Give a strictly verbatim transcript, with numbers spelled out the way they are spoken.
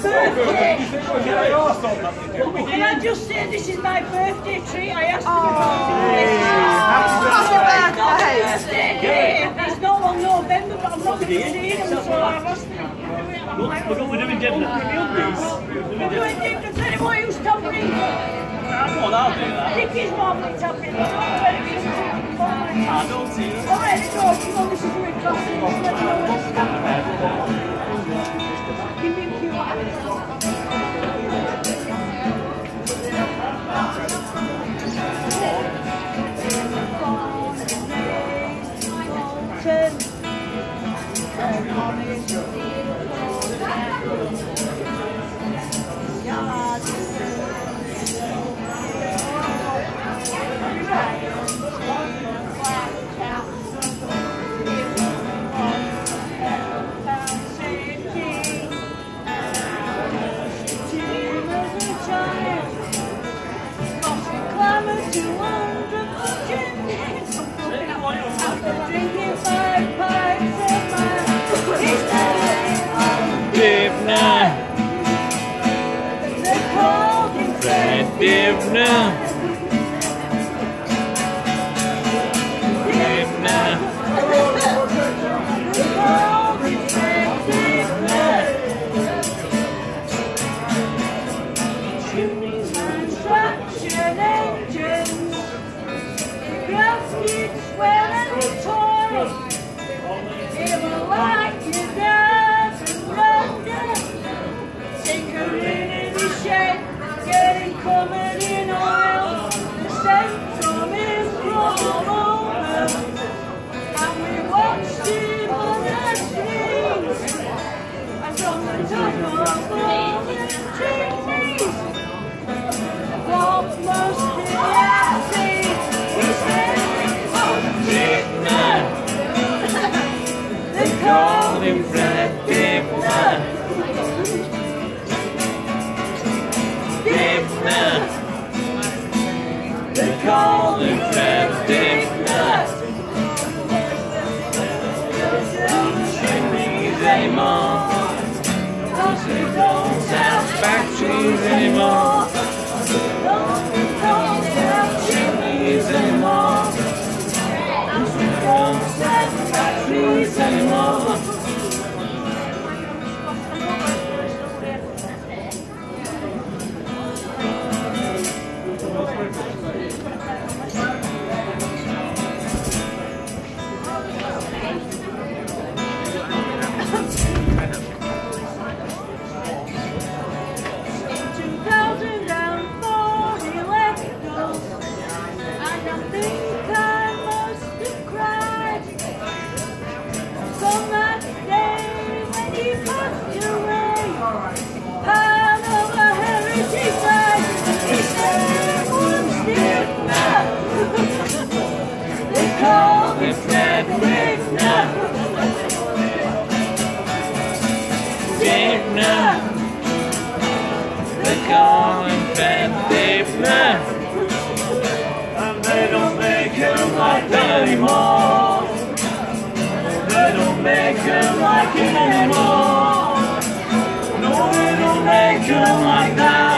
birthday. Can I just say this is my birthday treat? I asked him Happy birthday. It's not on November, but I'm not going to see him, so I've asked him. We're doing Dibna. We're doing Dibna. Tell him what he was tapping. Come on, I'll do that. Dicky's marmalade tapping. I don't see it. Alright, let's go. Come on, this is really classic. Let's let me know what's happening. Give me a cue. Dibna, Dibna, Dibna, traction engines, gaskets, well and toys. It will like you down to London. Take her in any shape, getting covered in oil. The centrum is from over, and we watched it on the screens. And from the top of all the trees, what must be happy? We said, oh, Dibna, they call him Fred Dibna, Dibna, they call him Fred Dibna. Chimneys anymore, cause we don't have factories anymore, chimneys anymore. Cause we don't have factories anymore. two thousand four electors, and I think I must have cried. So that day when he passed away, part of a heritage site, he said once Dibna. They call me Fred Dibna. Dibna, they call him Fred Dibna, And they don't make them like that anymore. They don't make them like it anymore. No, they don't make them like that.